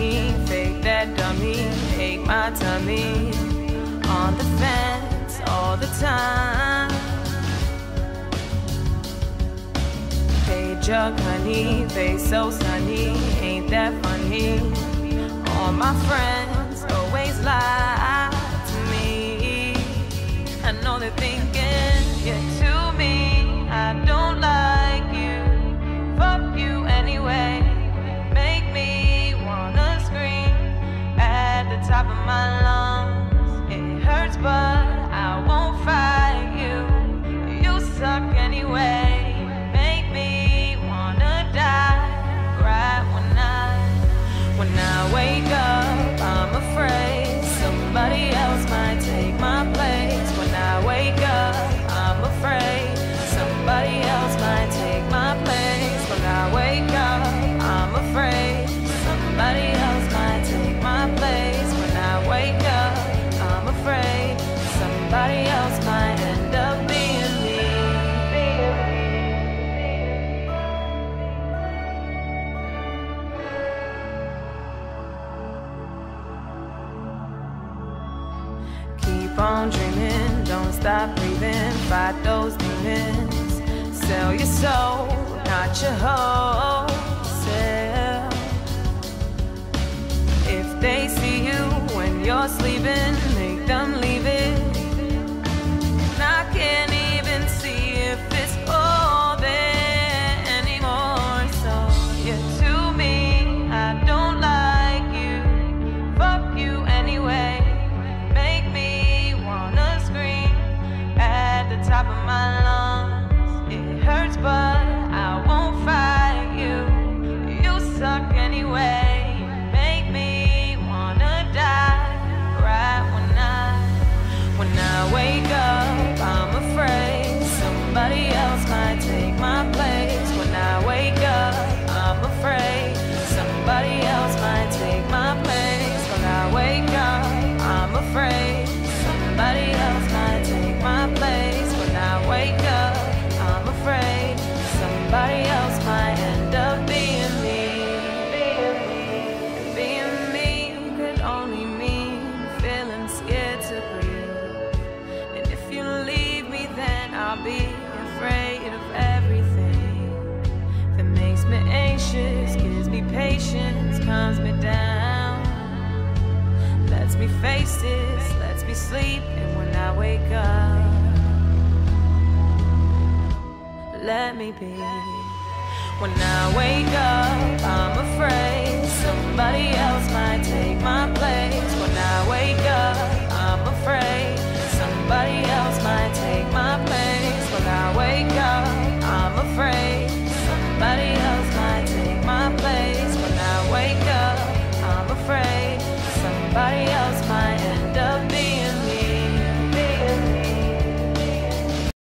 honey, fake that dummy, ache my tummy, on the fence all the time. Hey jug honey, face so sunny, ain't that funny? All my friends always lie to me. I know they're thinking you're to me. I don't like you, fuck you anyway. Make me wanna scream at the top of my lungs. It hurts but I won't fight you. You suck anyway. Make me wanna die right when I wake up. I'm afraid somebody else might take my place. When I wake up, I'm afraid somebody else might take my place. When I wake up, I'm afraid somebody else might take my place. When I wake up, I'm afraid somebody else might end up being me. Keep on dreaming, don't stop breathing, fight those demons. Sell your soul, not your whole self. If they see you when you're sleeping, make them leave it. And I can't even see if it's all there anymore. So you're to me, I don't like you, fuck you anyway. Make me wanna scream at the top of my lungs. It hurts but I won't fight you. You suck anyway. Make me wanna die right when I wake up. I'm afraid somebody else might take my place. When I wake up, I'm afraid somebody else might take my place. When I wake up, I'm afraid somebody else might take my place. When I wake up, I'm afraid somebody else might end up being me. Being me could only mean feeling scared to breathe. And if you leave me, then I'll be afraid of everything that makes me anxious, gives me patience, calms me down, lets me face this, lets me sleep. And when I wake up, let me be. When I wake up, I'm afraid somebody else might take my place. When I wake up,